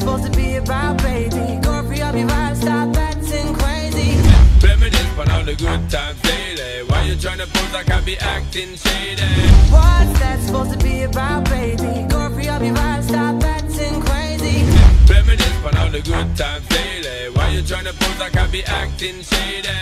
supposed to be about, baby? Go free up your vibe, stop acting crazy. Reminisce on all the good times daily. Why you tryna pose like I be acting shady? What's that supposed to be about, baby? Go free up your vibe, stop acting crazy. Reminisce on all the good times daily. Why you tryna pose like I be acting shady?